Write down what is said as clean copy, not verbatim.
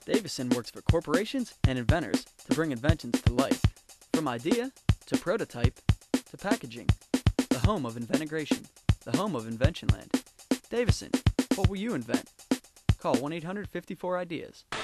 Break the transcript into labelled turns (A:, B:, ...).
A: Davison works for corporations and inventors to bring inventions to life. From idea to prototype to packaging. The home of inventigration. The home of Inventionland. Davison, what will you invent? Call 1-800-54-IDEAS.